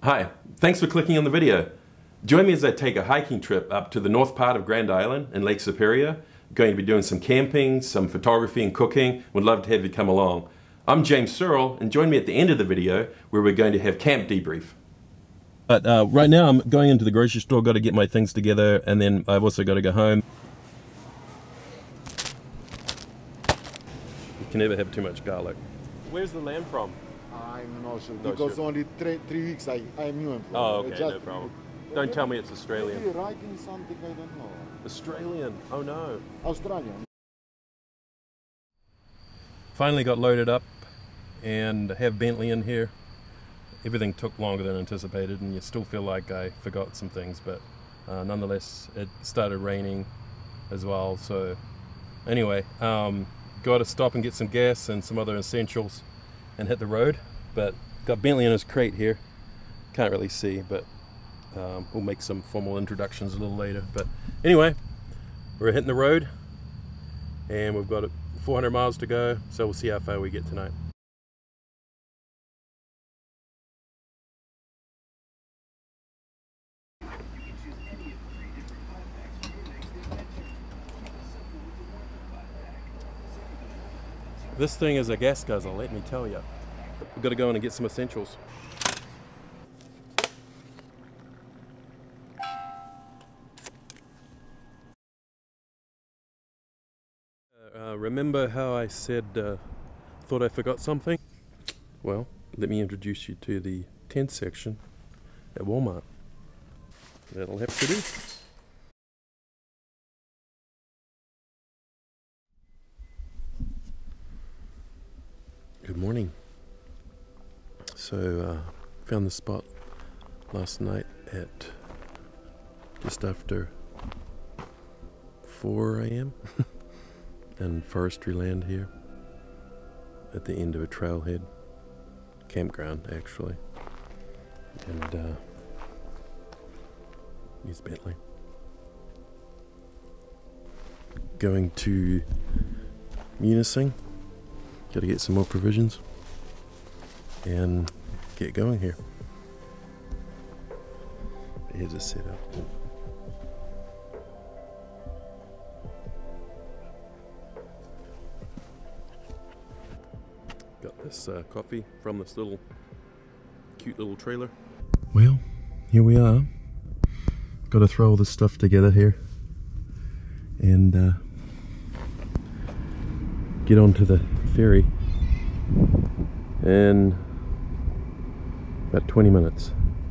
Hi, thanks for clicking on the video. Join me as I take a hiking trip up to the north part of Grand Island in Lake Superior. I'm going to be doing some camping, some photography and cooking. Would love to have you come along. I'm James Searle, and join me at the end of the video where we're going to have camp debrief. But right now I'm going into the grocery store, got to get my things together, and then I've also got to go home. You can never have too much garlic. Where's the lamb from? I'm not sure, Not because sure. only 3 weeks I'm new employee. Oh, okay, no problem. Don't tell me it's Australian. Maybe writing something, I don't know. Australian, oh no. Australian. Finally got loaded up and have Bentley in here. Everything took longer than anticipated, and you still feel like I forgot some things, but nonetheless it started raining as well. So anyway, got to stop and get some gas and some other essentials and hit the road. But got Bentley in his crate here. Can't really see, but we'll make some formal introductions a little later. But anyway, we're hitting the road and we've got 400 miles to go, so we'll see how far we get tonight. This thing is a gas guzzle, let me tell you. We've got to go in and get some essentials. Remember how I said, thought I forgot something? Well, let me introduce you to the tent section at Walmart. That'll have to do. Good morning. So, found the spot last night at just after 4 a.m. and forestry land here at the end of a trailhead, campground actually, and here's Bentley. Going to Munising, got to get some more provisions and get going here. Here's a setup. Got this coffee from this little cute little trailer. Well, here we are. Got to throw all this stuff together here and get onto the ferry in about 20 minutes.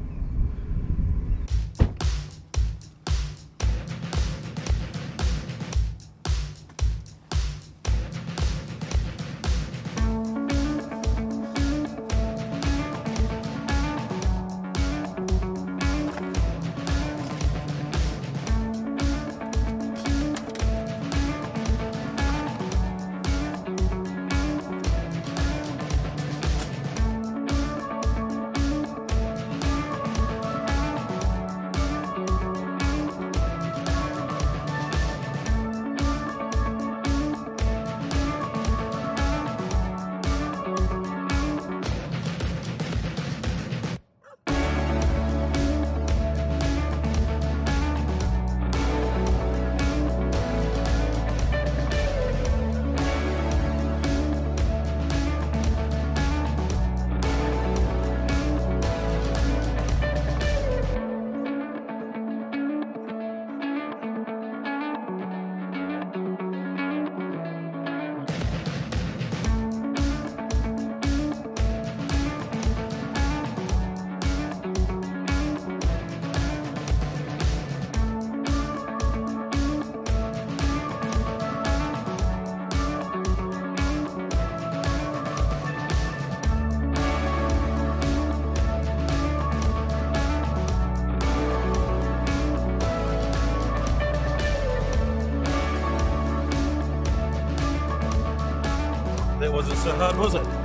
That wasn't so hard, was it?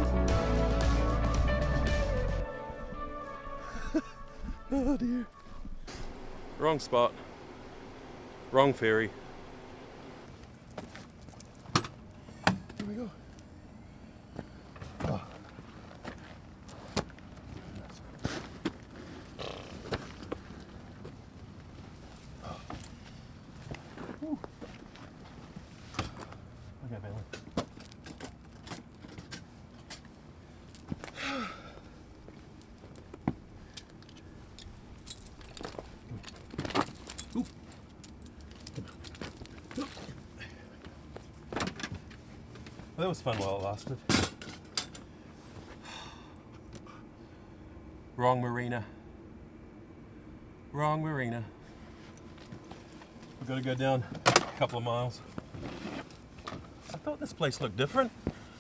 Oh dear. Wrong spot. Wrong ferry. Here we go. Oh. Okay, Bentley. Ooh. Well, that was fun while it lasted. Wrong marina. Wrong marina. We've got to go down a couple of miles. I thought this place looked different.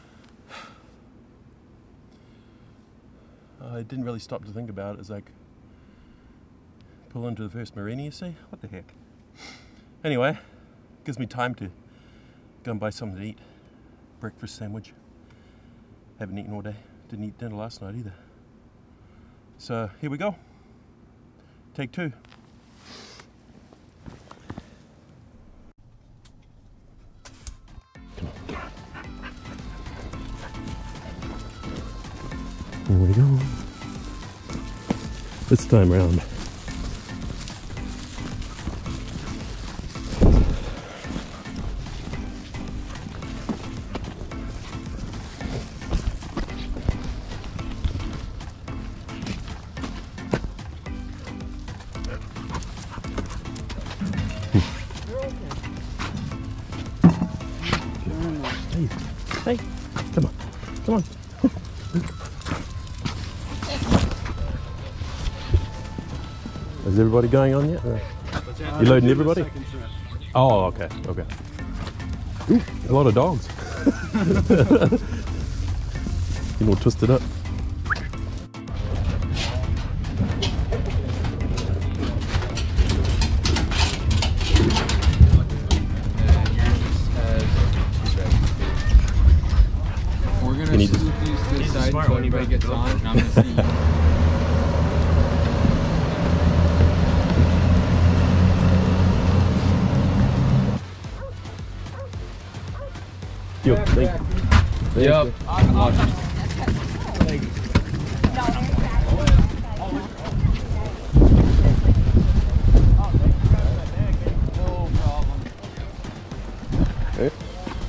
I didn't really stop to think about it as I pull into the first marina, you see? What the heck? Anyway, gives me time to go and buy something to eat. Breakfast sandwich. Haven't eaten all day. Didn't eat dinner last night either. So here we go. Take two. Here we go. This time around. Hey, come on, come on. Is everybody going on yet? You loading everybody? Oh, okay, okay. Ooh, a lot of dogs. You know, twisted up. We're gonna scoop these to the side until anybody gets on, and I'm gonna see. Yo, thank you. Yep. Okay.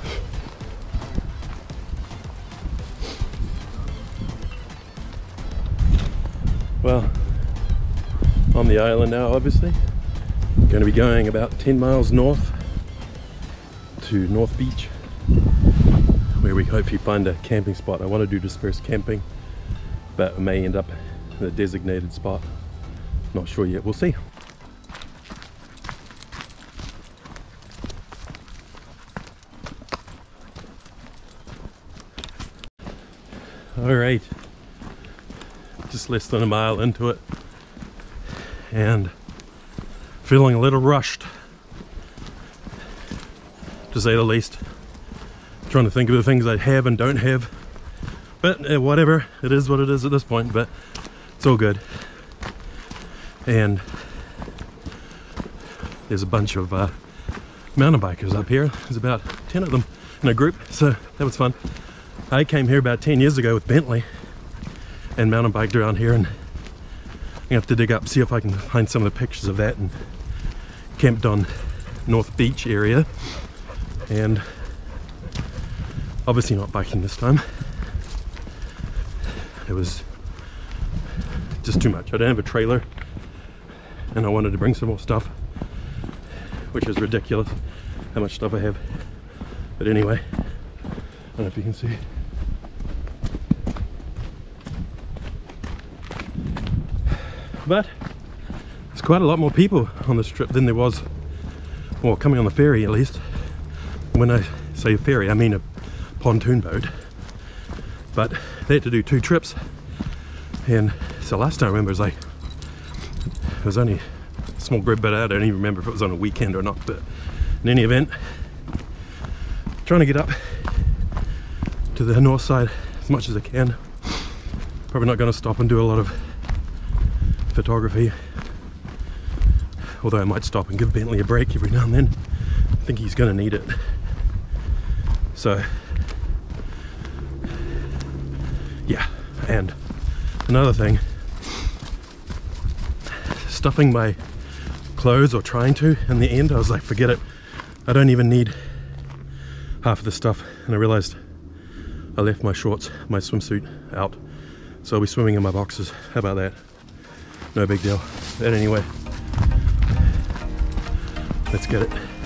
Well, on the island now, obviously. Going to be going about 10 miles north to North Beach, where we hopefully find a camping spot. I want to do dispersed camping, but we may end up in a designated spot. Not sure yet, we'll see. Alright, just less than a mile into it, and feeling a little rushed, to say the least. Trying to think of the things I have and don't have, but whatever, it is what it is at this point, but it's all good. And there's a bunch of mountain bikers up here. There's about 10 of them in a group, so that was fun. I came here about 10 years ago with Bentley and mountain biked around here, and I have to dig up, see if I can find some of the pictures of that, and camped on North Beach area, and obviously not biking this time. It was just too much. I don't have a trailer, and I wanted to bring some more stuff, which is ridiculous how much stuff I have. But anyway, I don't know if you can see. But there's quite a lot more people on this trip than there was, well, coming on the ferry at least. When I say ferry, I mean a pontoon boat. But they had to do 2 trips, and so last time I remember it was only a small group, but I don't even remember if it was on a weekend or not. But in any event, trying to get up to the north side as much as I can. Probably not going to stop and do a lot of photography, although I might stop and give Bentley a break every now and then. I think he's going to need it. So yeah, and another thing, stuffing my clothes, or trying to, in the end I was like, forget it, I don't even need half of the stuff, and I realized I left my shorts, my swimsuit out, so I'll be swimming in my boxers. How about that? No big deal. But anyway, let's get it.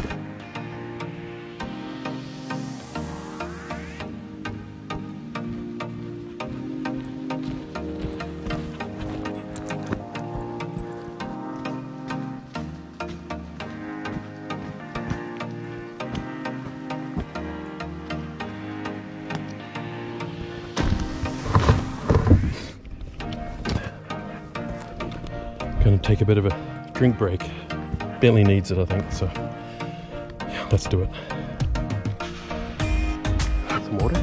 Gonna take a bit of a drink break. Bentley needs it, I think, so yeah, let's do it. Some water.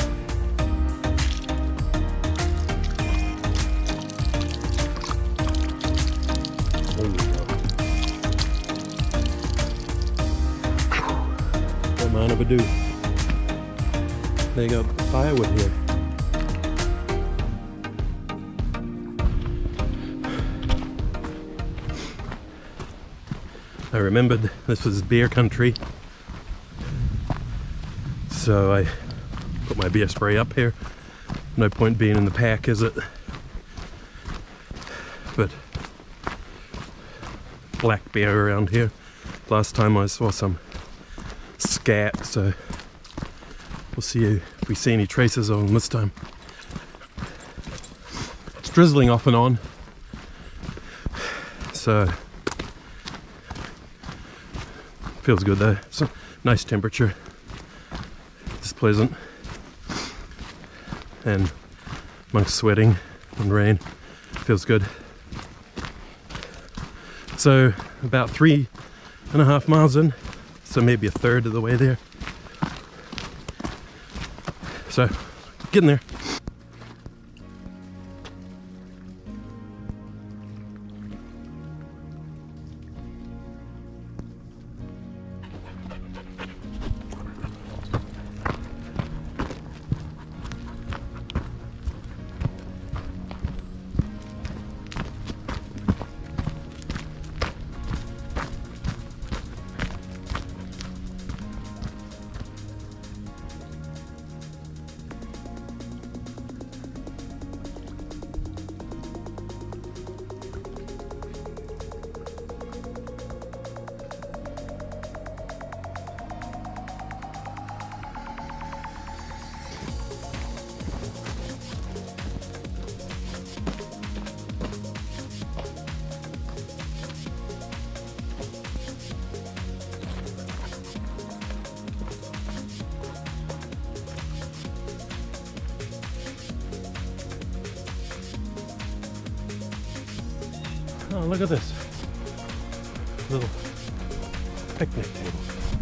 There we go. Don't mind if I do. They got firewood here. I remembered this was beer country, so I put my beer spray up here. No point being in the pack, is it? But black bear around here. Last time I saw some scat, so we'll see if we see any traces of them this time. It's drizzling off and on, so feels good though. It's a nice temperature. It's pleasant. And amongst sweating and rain, feels good. So about 3.5 miles in, so maybe a third of the way there. So getting there. Oh, look at this little picnic table.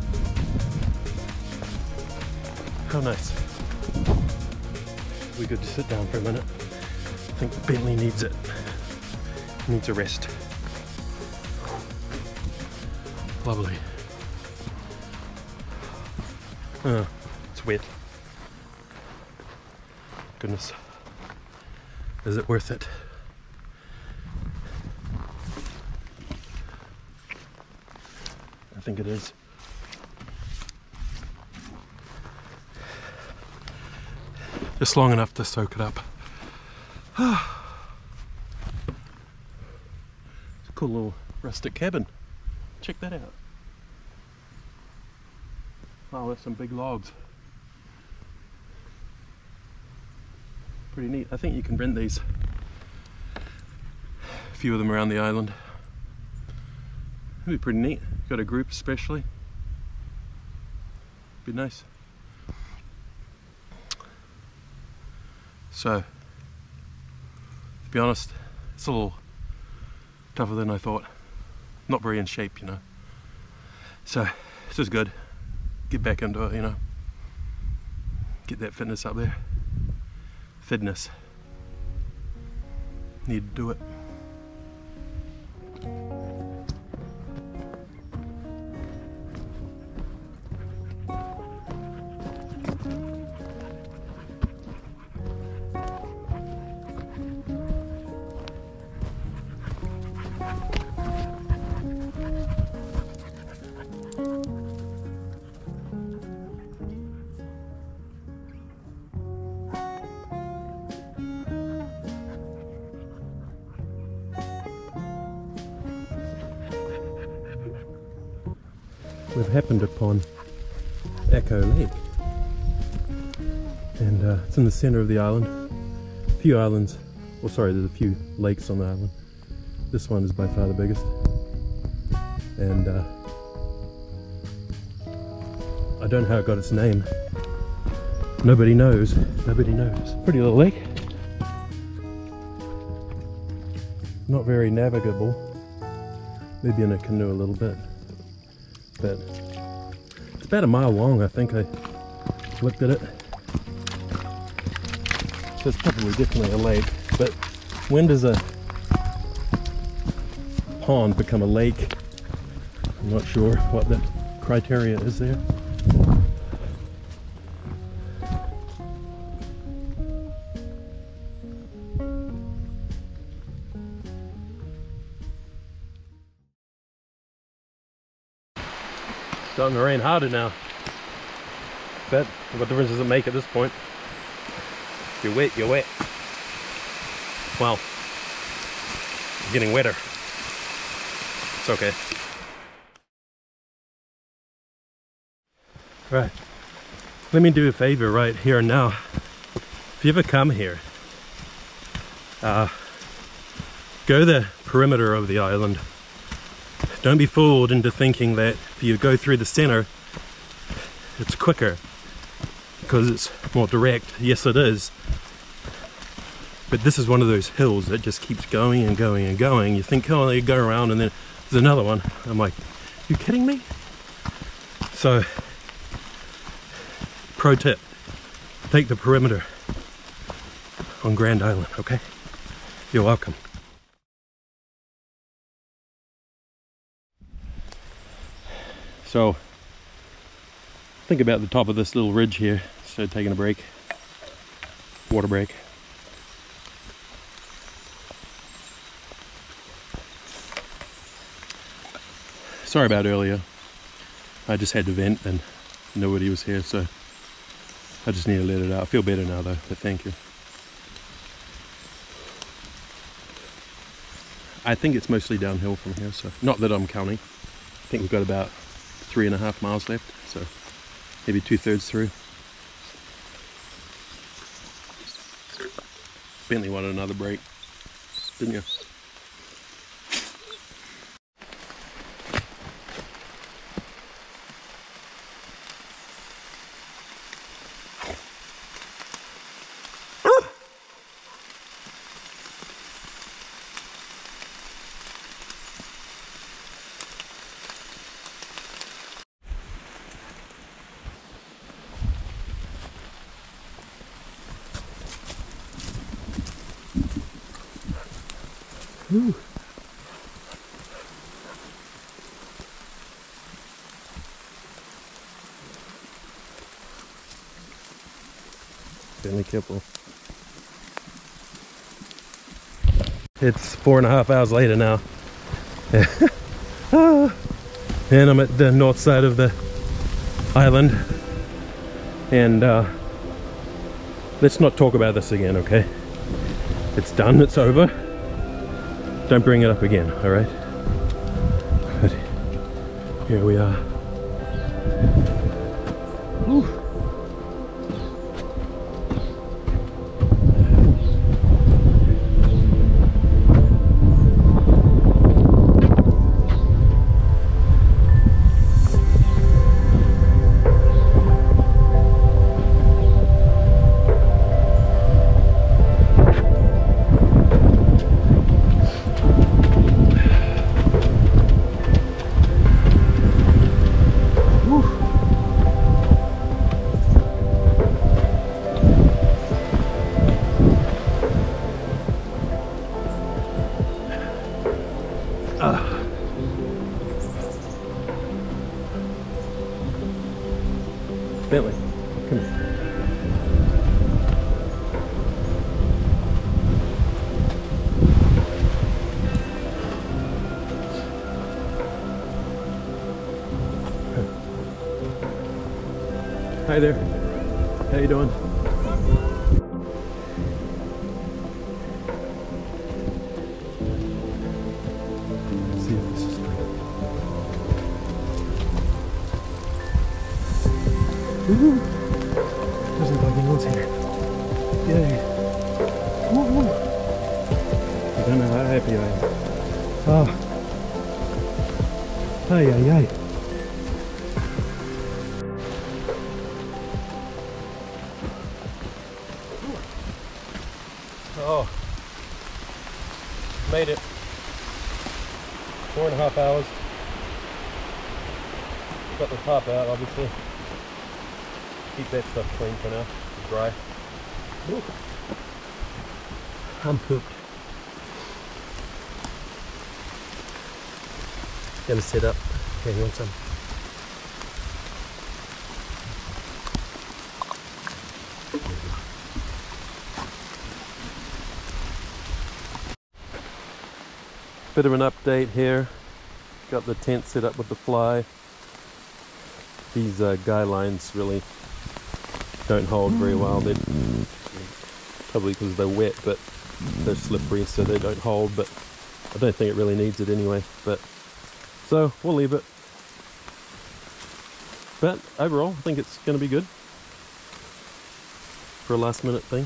How nice. We good to sit down for a minute. I think Bentley needs it. Needs a rest. Lovely. Oh, it's wet. Goodness. Is it worth it? I think it is. Just long enough to soak it up. It's a cool little rustic cabin. Check that out. Oh, there's some big logs. Pretty neat. I think you can rent these. A few of them around the island. It'd be pretty neat. Got a group especially. Be nice. So, to be honest, it's a little tougher than I thought. Not very in shape, you know. So, it's just good. Get back into it, you know. Get that fitness up there. Fitness. Need to do it. we've happened upon Echo Lake, and it's in the center of the island. A few islands, well sorry, there's a few lakes on the island. This one is by far the biggest, and I don't know how it got its name. Nobody knows. Nobody knows. Pretty little lake. Not very navigable. Maybe in a canoe a little bit. But it's about a mile long, I think. I looked at it. So it's probably definitely a lake. But when does a pond become a lake? I'm not sure what the criteria is there. Starting to rain harder now. But what difference does it make at this point? If you're wet, you're wet. Well, it's getting wetter. It's okay. Right. Let me do a favor right here and now. If you ever come here, go the perimeter of the island. Don't be fooled into thinking that if you go through the center, it's quicker because it's more direct. Yes, it is. But this is one of those hills that just keeps going and going and going. You think, oh, you go around and then there's another one. I'm like, you kidding me? So, pro tip, take the perimeter on Grand Island, okay? You're welcome. So, think about the top of this little ridge here. So taking a break, water break. Sorry about earlier. I just had to vent and nobody was here, so I just need to let it out. I feel better now though, but thank you. I think it's mostly downhill from here, so not that I'm counting. I think we've got about 3.5 miles left, so maybe 2/3 through. Bentley wanted another break, didn't you? Whew. Bentley Kipple. It's 4.5 hours later now. And I'm at the north side of the island. And let's not talk about this again, okay? It's done, it's over. Don't bring it up again, alright? But here we are. Whew. Bentley, come here. Hi there. How you doing? Let's see if this is right. Woo! Doesn't look like anyone's here. Yay! Woo! I don't know how happy I am. Oh. Ay, ay, ay. Oh. Made it. 4.5 hours. Got the top out, obviously. Keep that stuff clean for now, dry. Ooh. I'm pooped. Gonna sit up. Okay, you want some? Bit of an update here. Got the tent set up with the fly. These guy lines really don't hold very well. They're probably because they're wet, but they're slippery, so they don't hold. But I don't think it really needs it anyway. But so we'll leave it. But overall, I think it's going to be good for a last minute thing.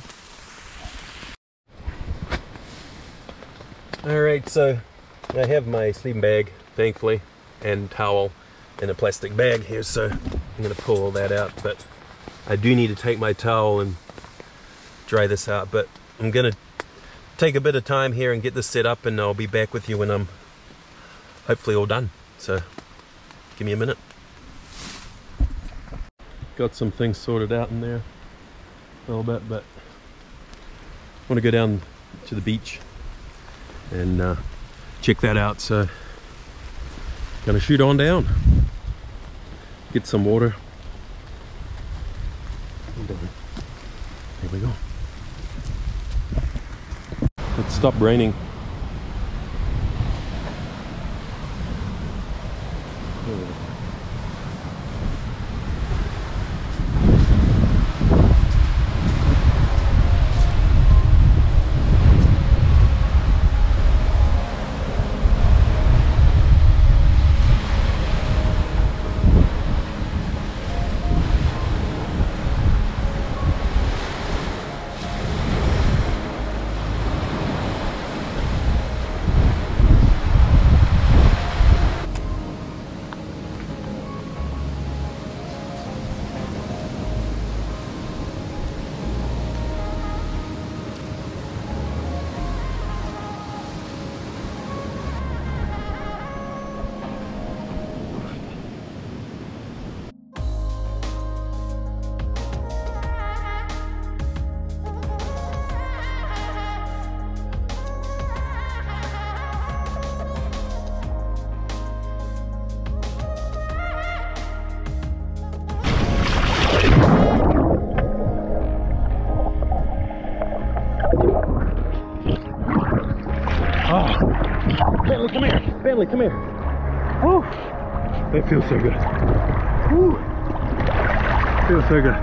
Alright, so I have my sleeping bag, thankfully, and towel in a plastic bag here, so I'm going to pull all that out. But I do need to take my towel and dry this out, but I'm going to take a bit of time here and get this set up, and I'll be back with you when I'm hopefully all done. So give me a minute. Got some things sorted out in there a little bit, but I want to go down to the beach and check that out, so gonna shoot on down, get some water. Here we go. It stopped raining. Bentley, come here. Bentley, come here. Woo! That feels so good. Woo! Feels so good.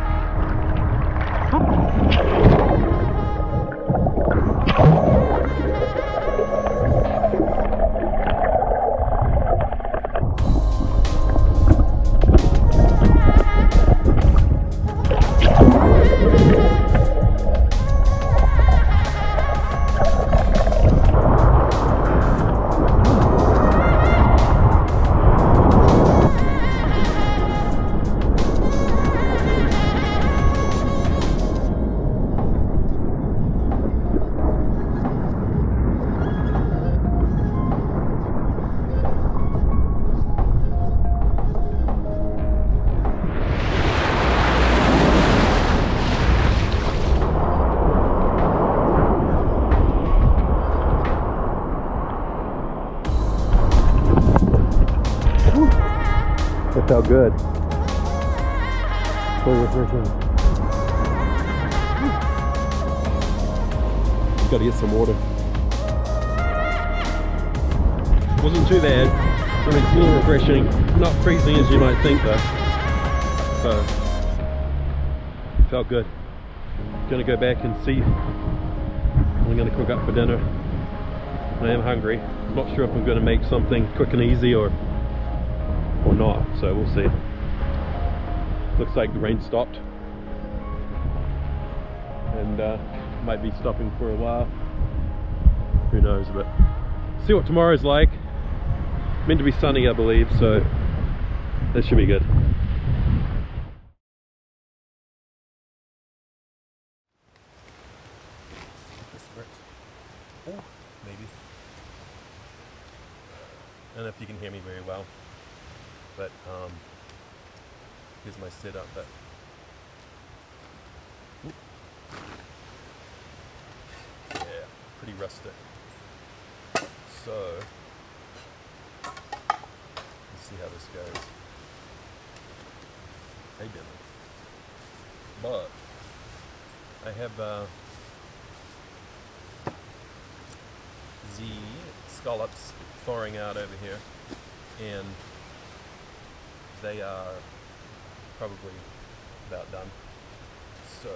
It felt good. So refreshing. Gotta get some water. Wasn't too bad. I mean, it's a little refreshing. Not freezing as you might think though. So, it felt good. Gonna go back and see. I'm gonna cook up for dinner. I am hungry. Not sure if I'm gonna make something quick and easy or not, so we'll see. Looks like the rain stopped, and might be stopping for a while. Who knows, but see what tomorrow's like. Meant to be sunny, I believe, so that should be good. Oh, maybe. I don't know if you can hear me very well, but here's my setup. But yeah, pretty rustic. So let's see how this goes. Hey Bentley. But I have the scallops thawing out over here, and they are probably about done. So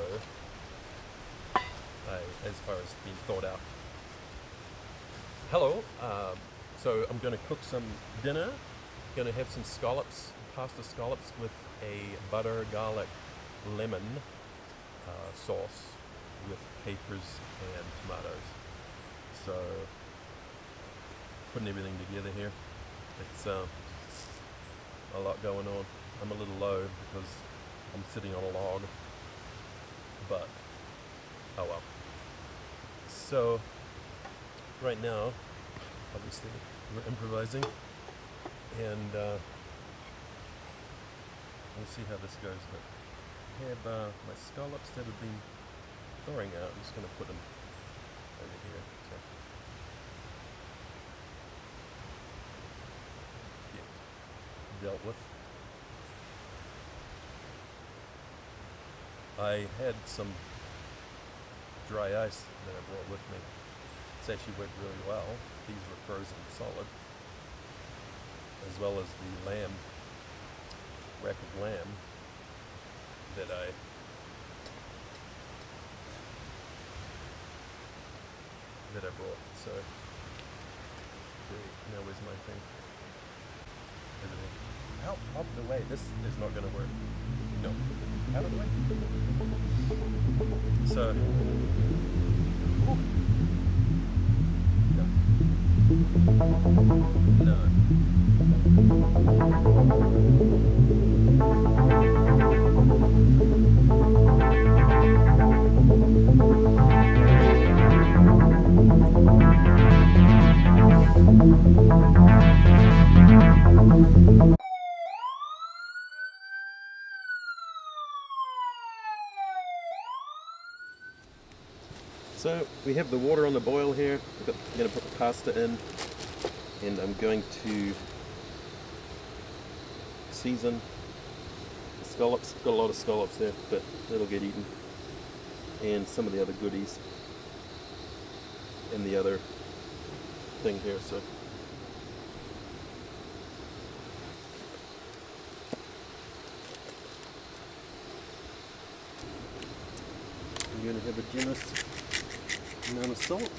as far as being thawed out. Hello, so I'm going to cook some dinner. Going to have some scallops, pasta scallops with a butter, garlic, lemon sauce with capers and tomatoes. So putting everything together here. It's a lot going on. I'm a little low because I'm sitting on a log, but oh well. So right now, obviously, we're improvising, and we'll see how this goes. But I have my scallops that have been thawing out. I'm just going to put them over here. So, yeah, dealt with. I had some dry ice that I brought with me. It's actually worked really well. These were frozen solid, as well as the lamb, rack of lamb that I brought. So great. Now where's my thing? Everything. Out of the way. This is not going to work. No. Out of the way. So. No. So we have the water on the boil here. I'm going to put the pasta in, and I'm going to season the scallops. Got a lot of scallops there, but it'll get eaten, and some of the other goodies in the other thing here. So I'm going to have a generous amount of salt.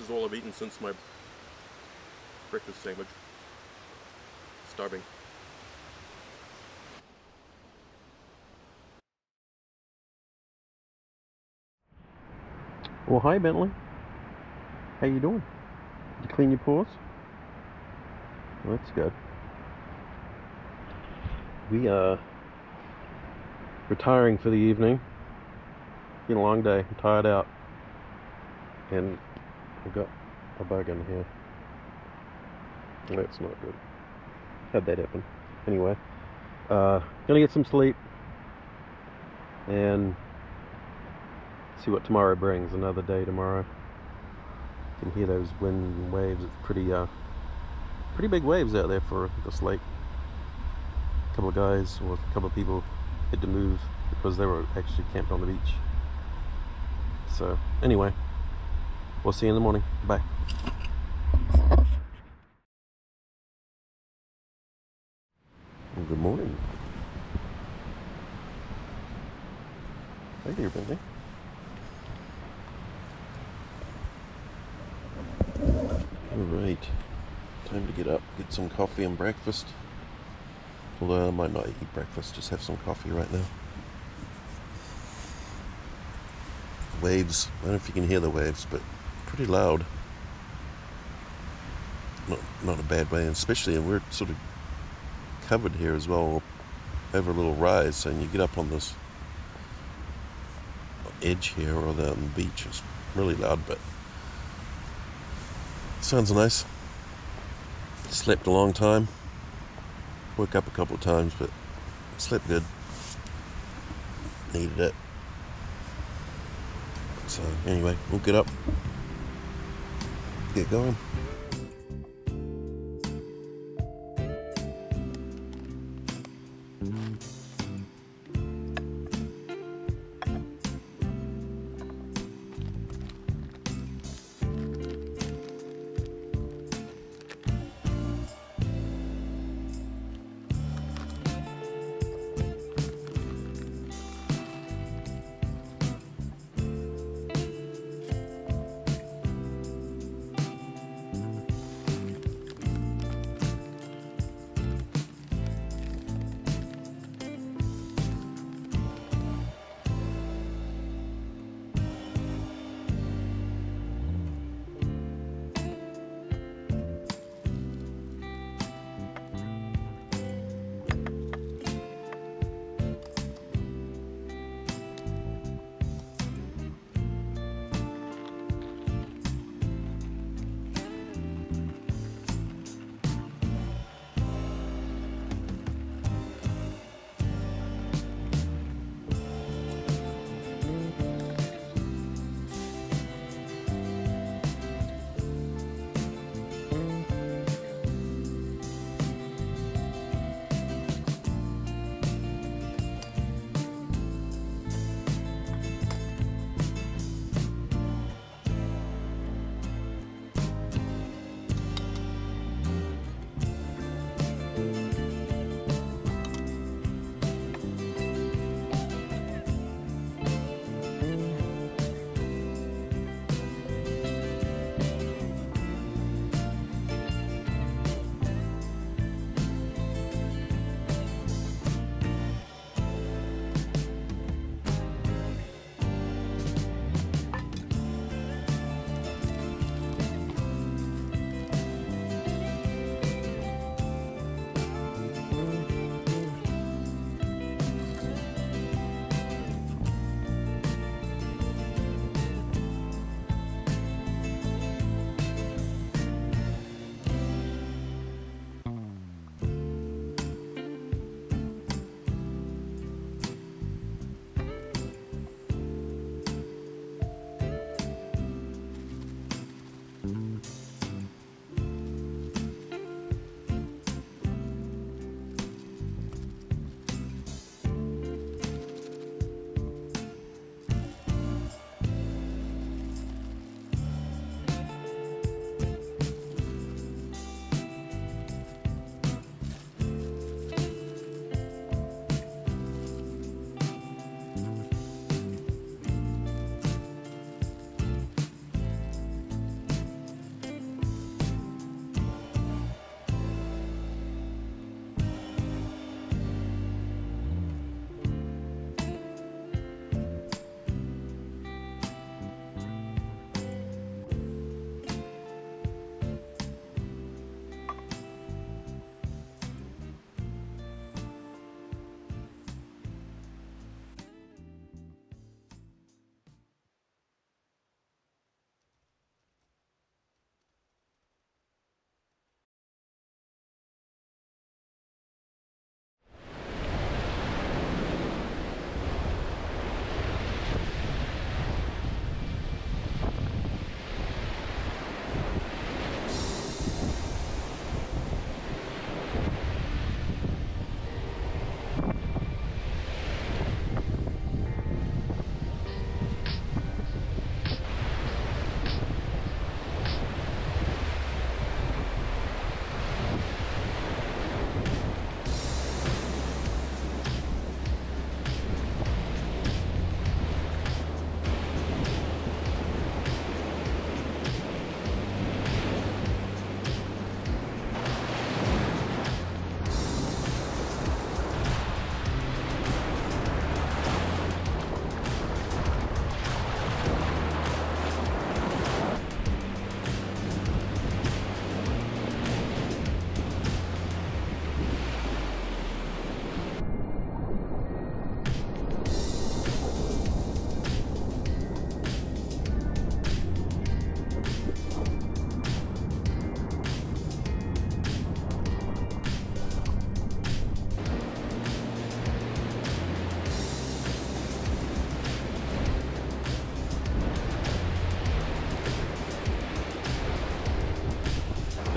is all I've eaten since my breakfast sandwich. Starving. Well, hi Bentley. How you doing? Did you clean your paws? Well, that's good. We are retiring for the evening. Been a long day. I'm tired out. And I've got a bug in here. That's not good. How'd that happen? Anyway, gonna get some sleep and see what tomorrow brings. Another day tomorrow. You can hear those wind and waves. It's pretty big waves out there for this lake. A couple of guys or a couple of people had to move because they were actually camped on the beach. So anyway, we'll see you in the morning. Bye. Well, good morning. Hey there, Bentley. Alright, time to get up, get some coffee and breakfast. Although I might not eat breakfast, just have some coffee right now. Waves, I don't know if you can hear the waves, but pretty loud. Not a bad way, and especially, and we're sort of covered here as well, over a little rise, so when you get up on this edge here, or the beach, it's really loud, but sounds nice. Slept a long time. Woke up a couple of times, but slept good. Needed it. So anyway, we'll get up, get going.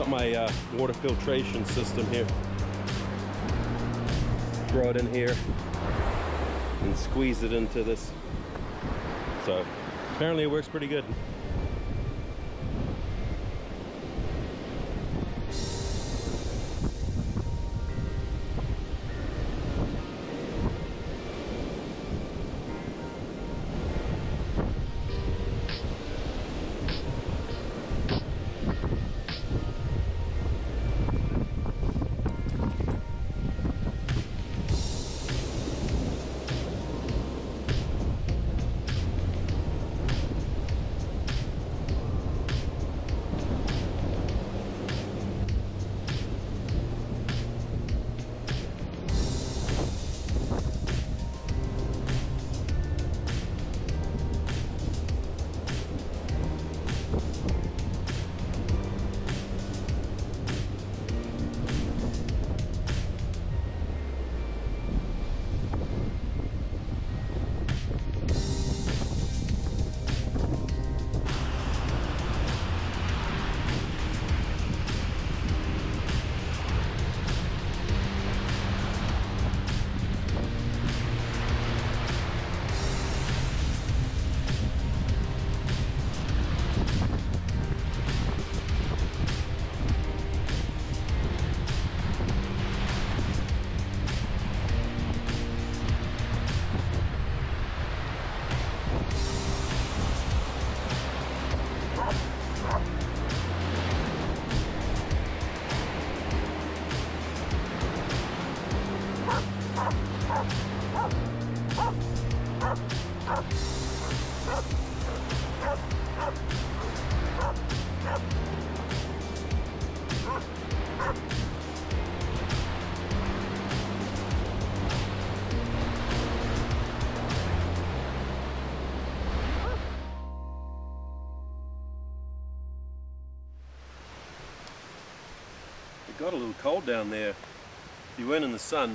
my water filtration system here. Throw it in here and squeeze it into this. So apparently it works pretty good. It got a little cold down there. If you weren't in the sun,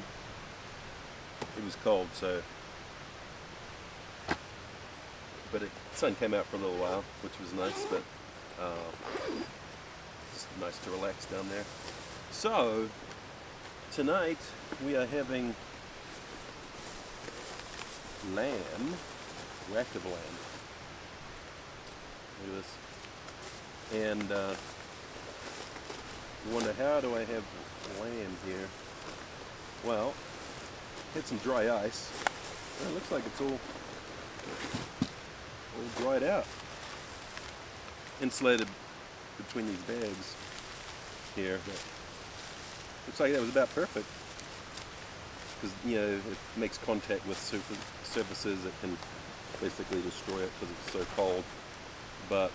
it was cold, so. But the sun came out for a little while, which was nice, but just nice to relax down there. So, tonight we are having lamb, rack of lamb. Look at this. And you wonder, how do I have lamb here? Well, had some dry ice. Well, it looks like it's all dried out. Insulated between these bags here. But looks like that was about perfect. Because, you know, it makes contact with surfaces that can basically destroy it because it's so cold. But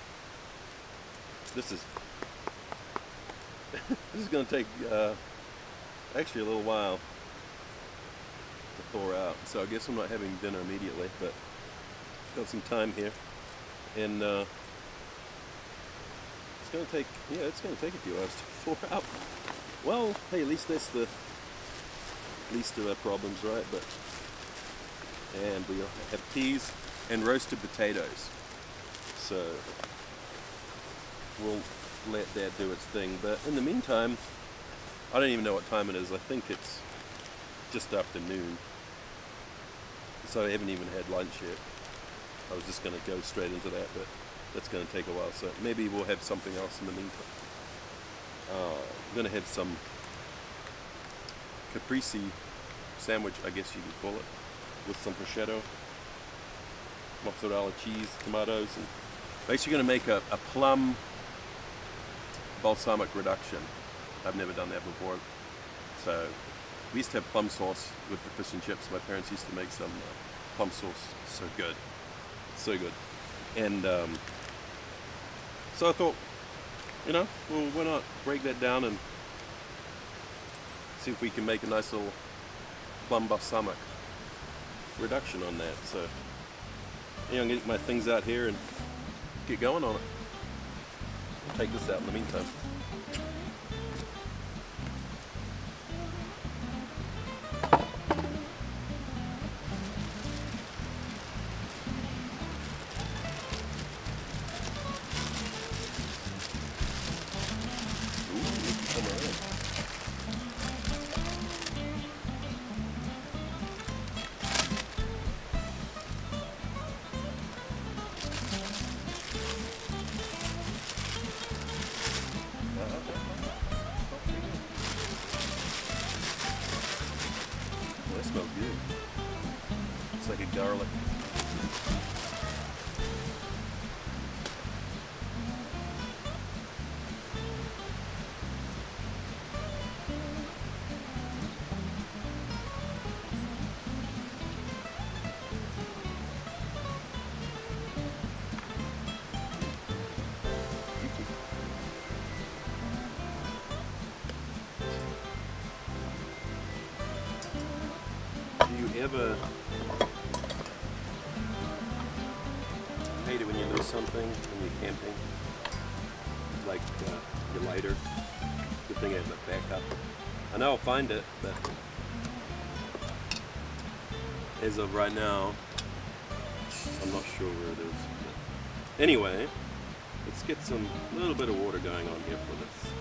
this is this is going to take actually a little while to thaw out, so I guess I'm not having dinner immediately, but got some time here, and it's going to take a few hours to thaw out. Well, hey, at least that's the least of our problems, right? But and we have peas and roasted potatoes, so we'll let that do its thing. But in the meantime, I don't even know what time it is. I think it's just afternoon, so I haven't even had lunch yet. I was just going to go straight into that, but that's going to take a while, so maybe we'll have something else in the meantime. I'm going to have some caprese sandwich, I guess you could call it, with some prosciutto, mozzarella cheese, tomatoes, and basically going to make a plum balsamic reduction. I've never done that before. So we used to have plum sauce with the fish and chips. My parents used to make some plum sauce. So good. So good. And so I thought, you know, well, why not break that down and see if we can make a nice little plum balsamic reduction on that. So yeah, I'm going to get my things out here and get going on it. I'll take this out in the meantime. Looks like a garlic. Do you ever hate it when you lose something when you're camping? Like your lighter? Good thing I have a backup. I know I'll find it, but as of right now, I'm not sure where it is. But anyway, let's get some little bit of water going on here for this.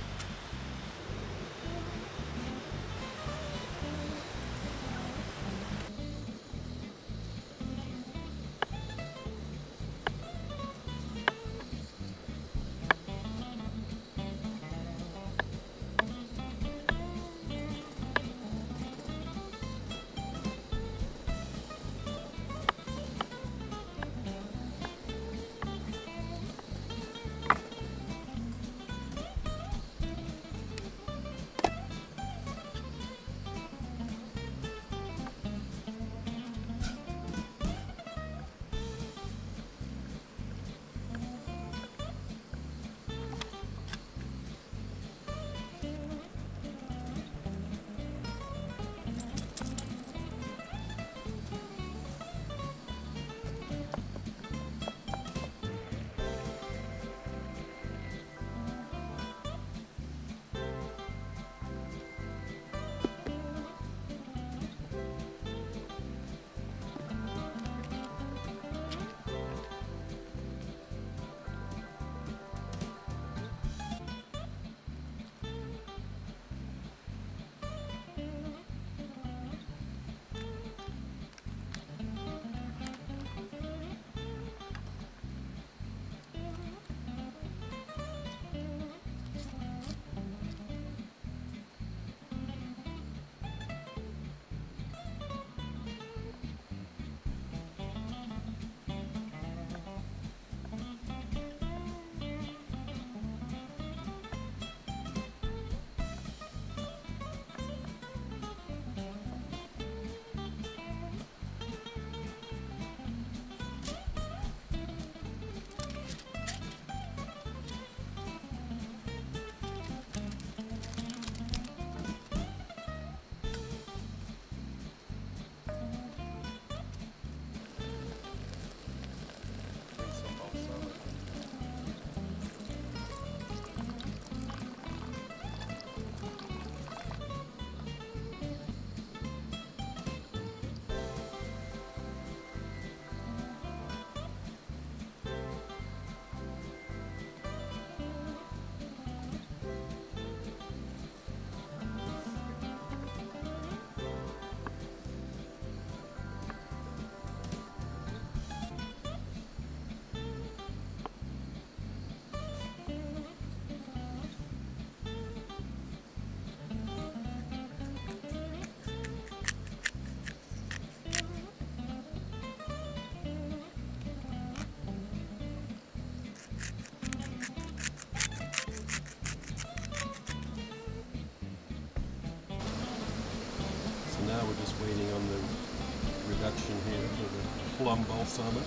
Now we're just waiting on the reduction here for the plum balsamic.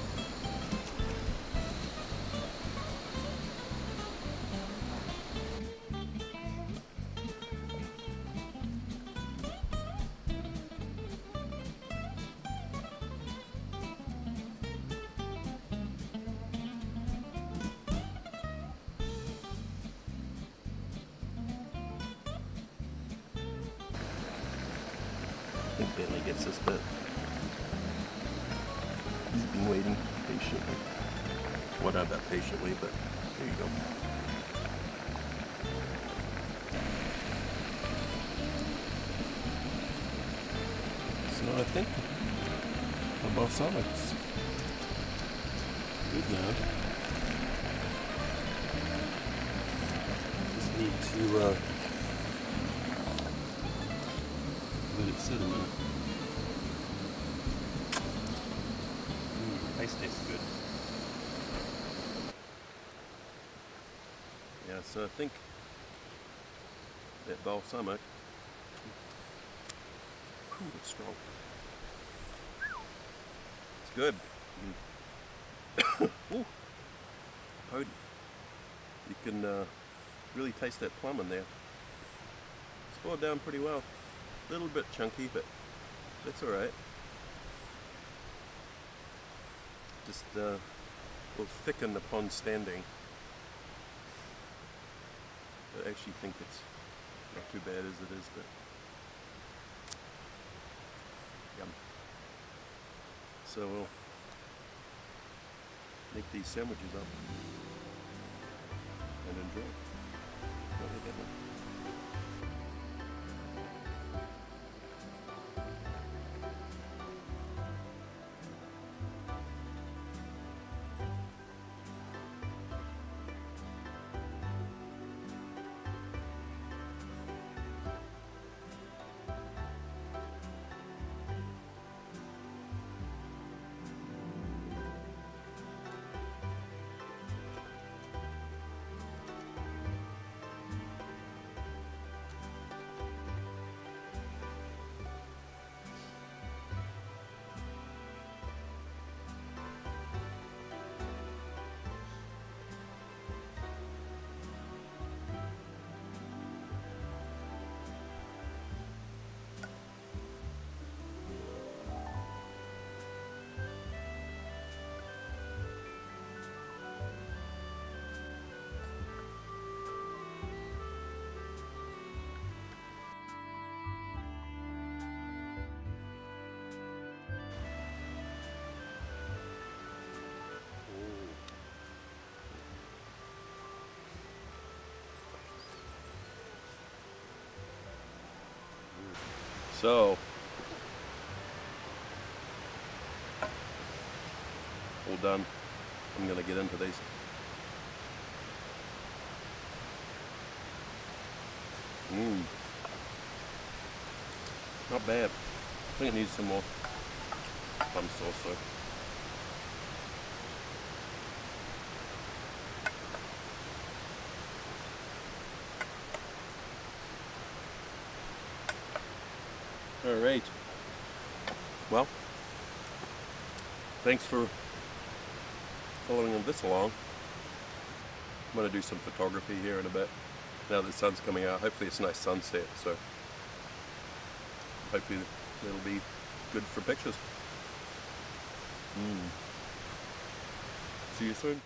I think Bentley gets this bit. He's been waiting patiently. Well, not that patiently, but there you go. So I think the balsamic's good now. Just need to let it sit a minute. taste tastes good. Yeah, so I think that balsamic, it's strong. It's good. Ooh, potent. You can really taste that plum in there. It's boiled down pretty well. A little bit chunky, but that's alright. Just will thicken upon standing. I actually think it's not too bad as it is, but yum. So we'll make these sandwiches up and enjoy. Don't forget that. So, all done. I'm gonna get into these. Not bad. I think it needs some more plum sauce though. Alright. Well, thanks for following this along. I'm going to do some photography here in a bit. Now that the sun's coming out, hopefully it's a nice sunset, so hopefully it'll be good for pictures. See you soon.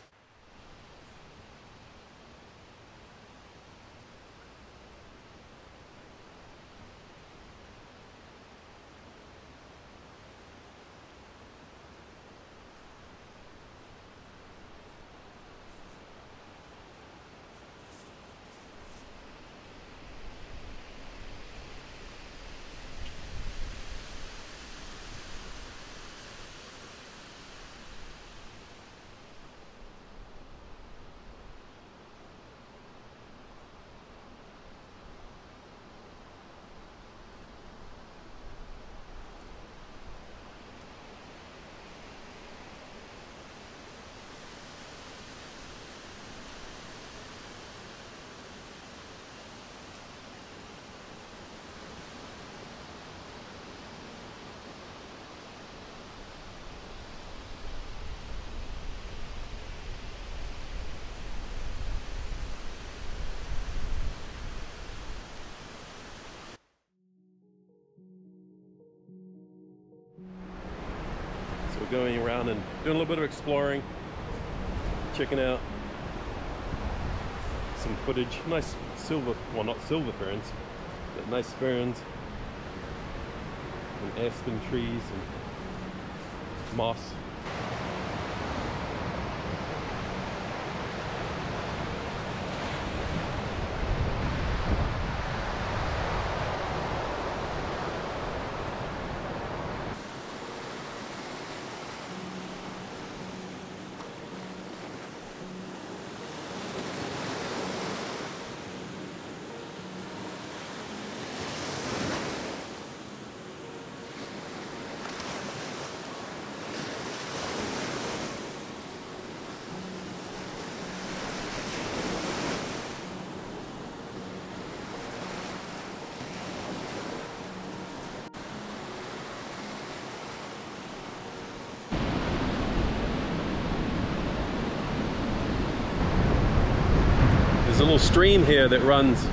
Going around and doing a little bit of exploring, checking out some footage. Nice silver, well not silver ferns, but nice ferns and aspen trees and moss. a little stream here that runs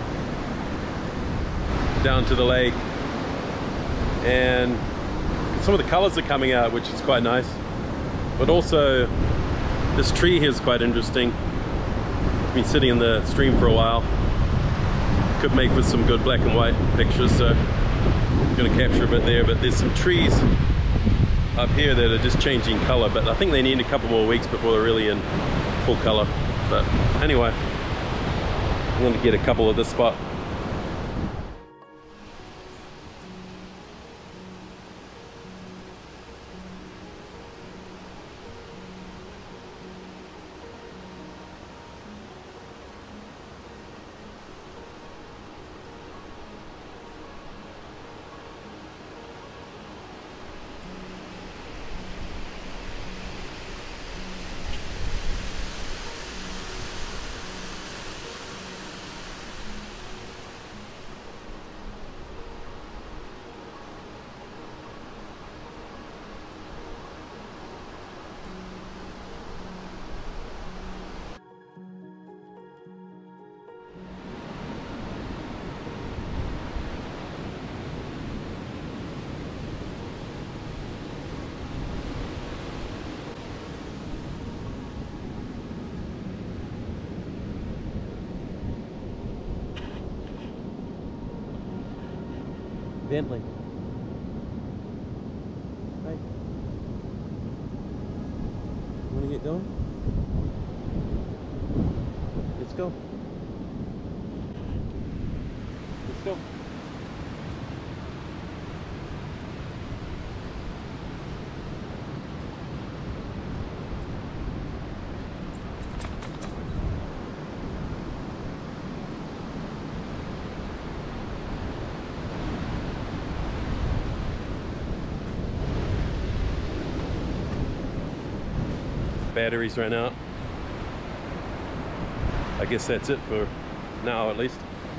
down to the lake, and some of the colors are coming out, which is quite nice. But also this tree here is quite interesting. It's been sitting in the stream for a while. Could make with some good black and white pictures, so I'm going to capture a bit there. But there's some trees up here that are just changing color, but I think they need a couple more weeks before they're really in full color. But anyway, I'm going to get a couple at this spot. Bentley. Hey. You want to get going? Let's go. Let's go. Batteries ran out. I guess that's it for now, at least.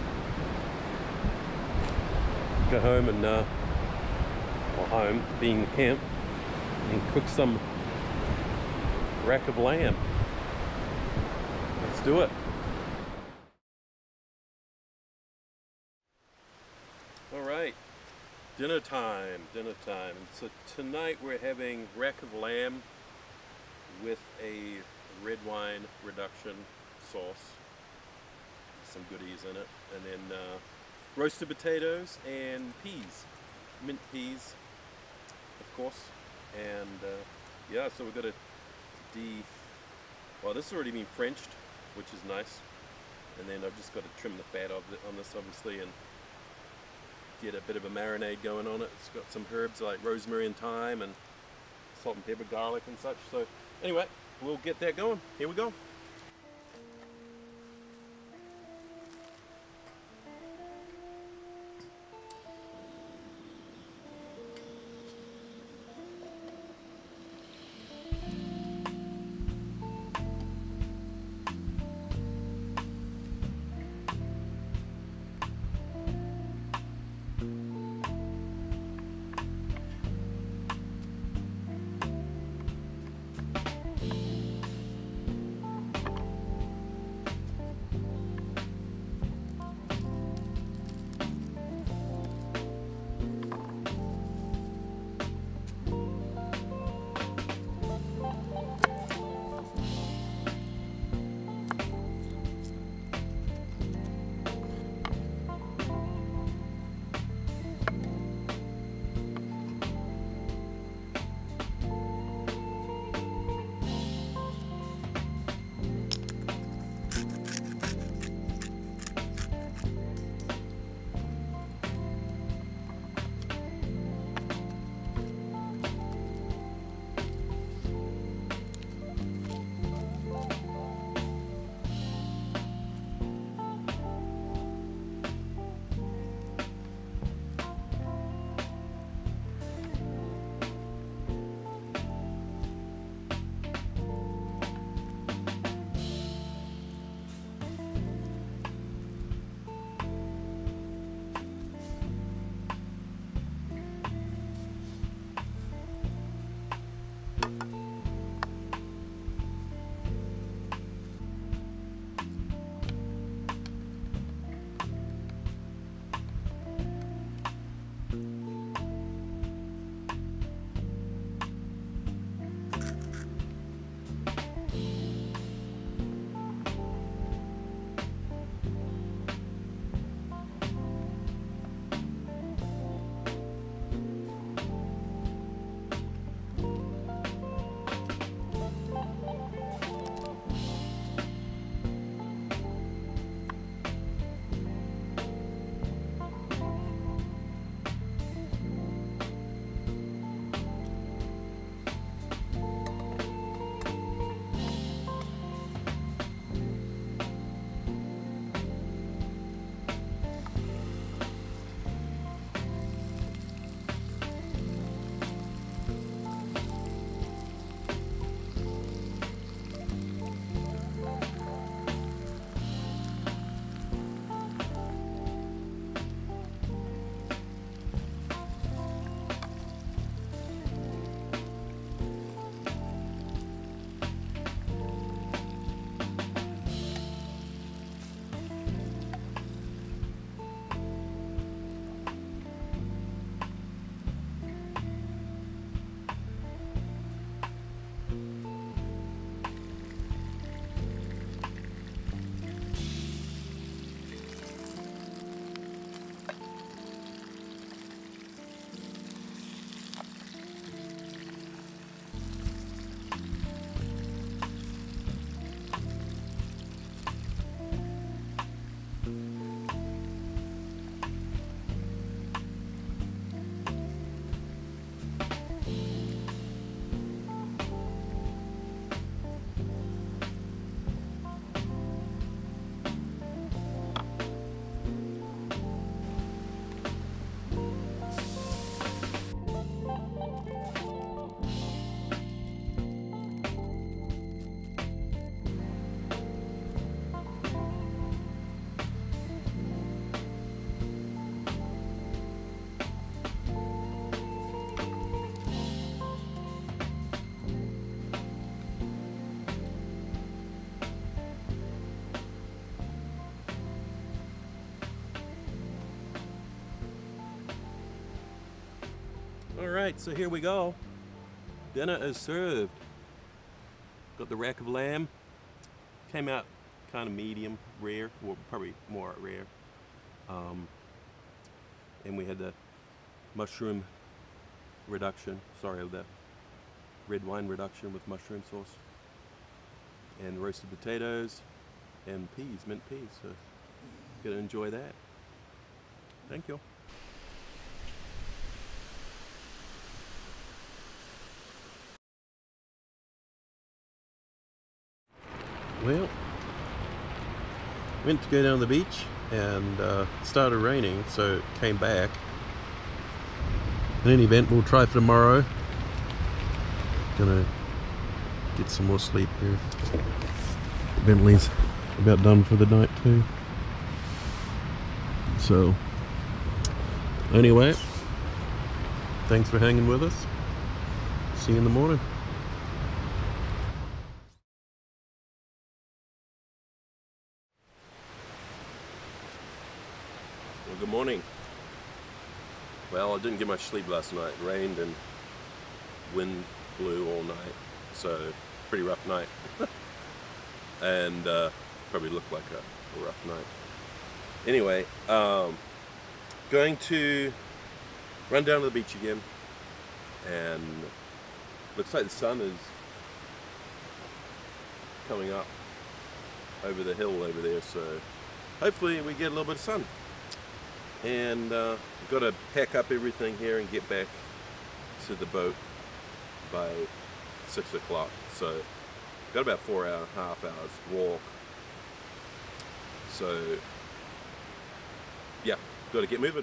Go home and, well, home, being camp, and cook some rack of lamb. Let's do it. All right, dinner time, dinner time. So tonight we're having rack of lamb with a red wine reduction sauce, some goodies in it, and then roasted potatoes and peas, mint peas, of course. And yeah, so we've got well, this has already been Frenched, which is nice, and then I've just got to trim the fat on this, obviously, and get a bit of a marinade going on it. It's got some herbs like rosemary and thyme and salt and pepper, garlic and such. So anyway, we'll get that going. Here we go. Alright, so here we go. Dinner is served. Got the rack of lamb. Came out kind of medium rare, or probably more rare. And we had the mushroom reduction, sorry, the red wine reduction with mushroom sauce. And roasted potatoes and peas, mint peas. So, gonna enjoy that. Thank you. Well, went to go down the beach and started raining, so came back. In any event, we'll try for tomorrow. Gonna get some more sleep here. Bentley's about done for the night too. So, anyway, thanks for hanging with us. See you in the morning. Well, good morning. Well, I didn't get much sleep last night. It rained and wind blew all night, so pretty rough night. And probably looked like a rough night. Anyway, going to run down to the beach again, and looks like the sun is coming up over the hill over there, so hopefully we get a little bit of sun. And we've got to pack up everything here and get back to the boat by 6 o'clock, so got about 4.5 hours walk. So yeah, got to get moving.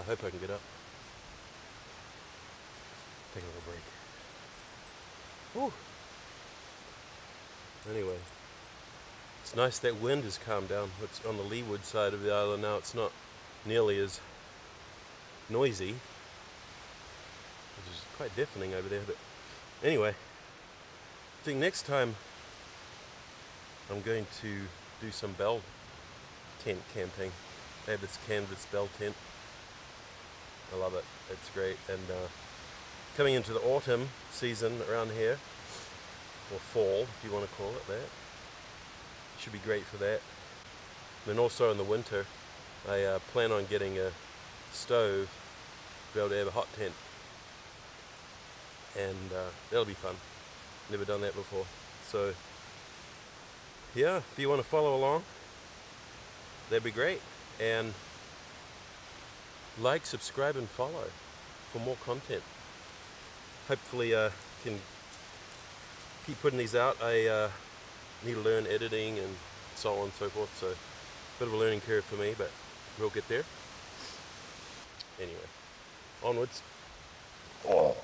hope I can get up. Take a little break. Whew. Anyway, it's nice that wind has calmed down. It's on the leeward side of the island now. It's not nearly as noisy, which is quite deafening over there. But anyway, I think next time I'm going to do some bell tent camping. I have this canvas bell tent. I love it. It's great. And coming into the autumn season around here, or fall if you want to call it that, should be great for that. And then also in the winter, I plan on getting a stove to be able to have a hot tent, and that'll be fun. Never done that before. So yeah, if you want to follow along, that'd be great. And like, subscribe and follow for more content. Hopefully can keep putting these out. I need to learn editing and so on and so forth, so a bit of a learning curve for me, but we'll get there. Anyway, onwards. Oh.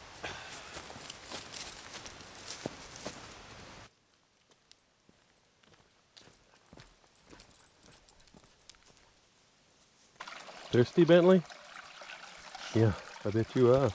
Thirsty, Bentley? Yeah, I bet you are.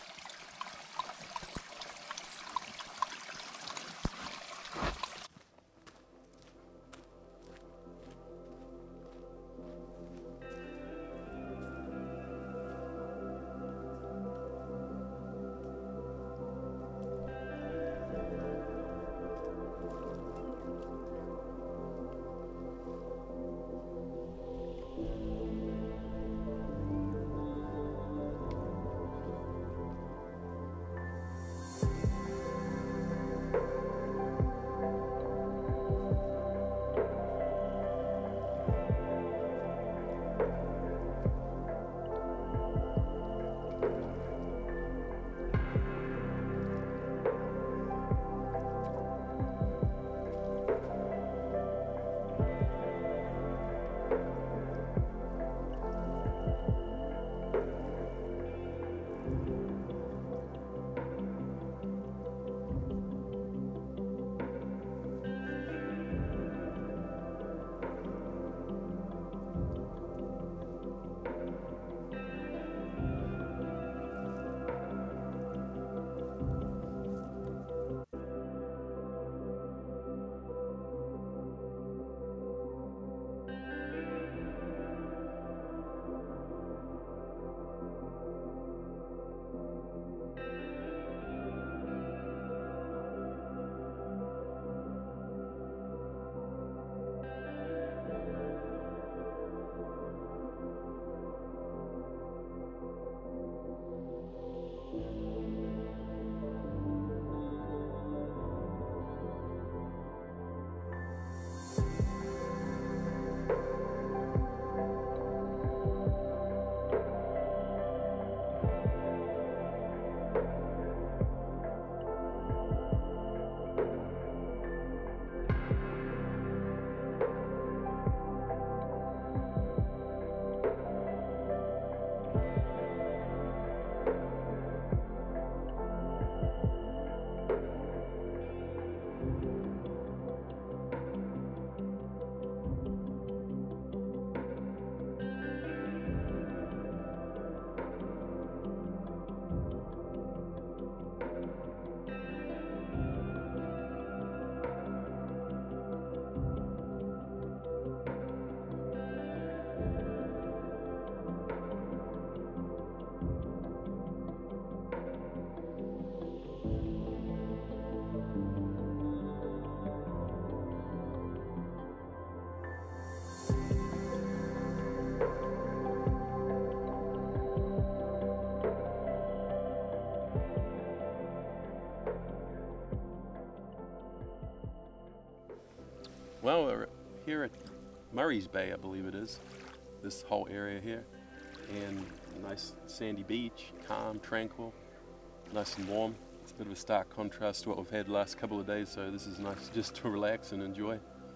Well, we're here at Murray's Bay, I believe it is, this whole area here, and a nice sandy beach, calm, tranquil, nice and warm. It's a bit of a stark contrast to what we've had the last couple of days, so this is nice just to relax and enjoy.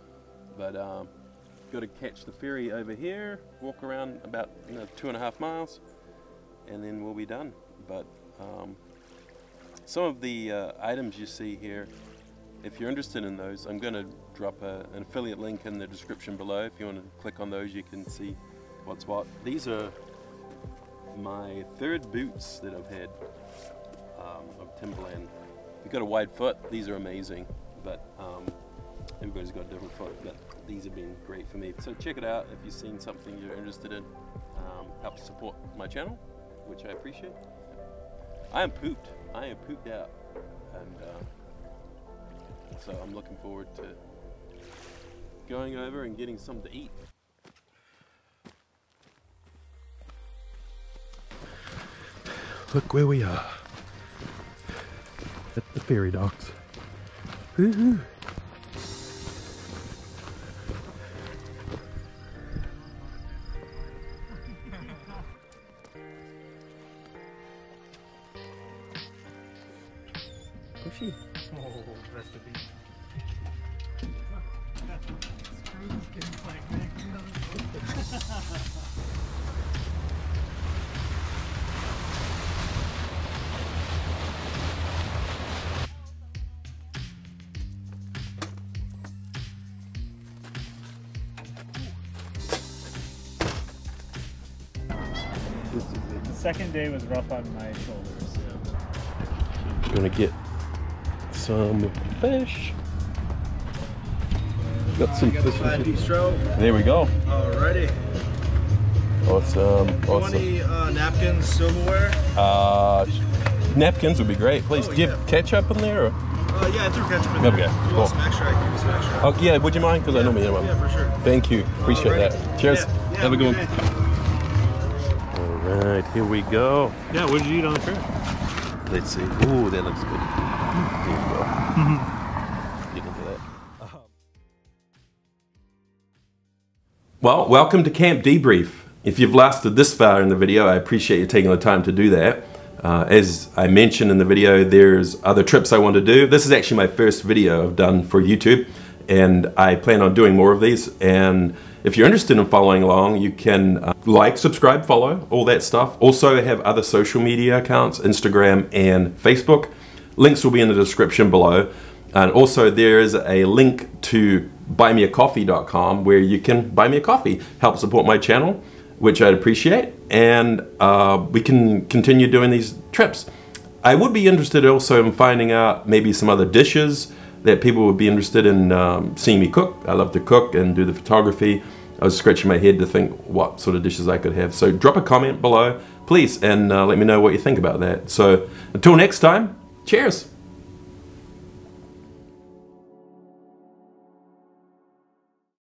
But got to catch the ferry over here, walk around about 2.5 miles, and then we'll be done. But some of the items you see here, if you're interested in those, I'm going to drop an affiliate link in the description below. If you want to click on those, you can see what's what. These are my third boots that I've had of Timberland. You've got a wide foot, these are amazing, but everybody's got a different foot, but these have been great for me. So check it out if you've seen something you're interested in. Help support my channel, which I appreciate. I am pooped out, and so I'm looking forward to going over and getting something to eat. Look where we are, at the ferry docks. Woohoo! Pushy. Oh, that's the beat. Screw's getting like big. The second day was rough on my shoulders. We're gonna get some fish. Got some fish. There we go. Alrighty. Awesome. Awesome. Any napkins, silverware? Napkins would be great, please. Oh, Do you have ketchup in there? Or? Yeah, I threw ketchup in Okay, there. If you cool. want some extra, I can give you some extra. Oh yeah, would you mind? Because I normally get one. Yeah, for sure. Thank you. Appreciate Alright. that. Cheers. Yeah, Have a good okay. one. Alright, here we go. Yeah, what did you eat on the trip? Let's see. Ooh, that looks good. There you go. Get into that. Well, welcome to Camp Debrief. If you've lasted this far in the video, I appreciate you taking the time to do that. As I mentioned in the video, there's other trips I want to do. This is actually my first video I've done for YouTube, and I plan on doing more of these. And if you're interested in following along, you can like, subscribe, follow, all that stuff. Also, I have other social media accounts, Instagram and Facebook. Links will be in the description below. And also there is a link to buymeacoffee.com where you can buy me a coffee, help support my channel, which I'd appreciate. And we can continue doing these trips. I would be interested also in finding out maybe some other dishes that people would be interested in seeing me cook. I love to cook and do the photography. I was scratching my head to think what sort of dishes I could have. So drop a comment below, please, and let me know what you think about that. So until next time, cheers.